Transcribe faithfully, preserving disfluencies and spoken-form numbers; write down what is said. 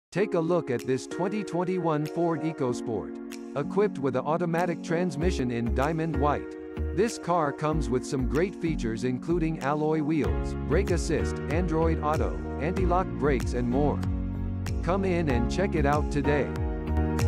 Take a look at this twenty twenty-one Ford EcoSport. Equipped with an automatic transmission in diamond white. This car comes with some great features including alloy wheels, brake assist, Android Auto, anti-lock brakes and more. Come in and check it out today.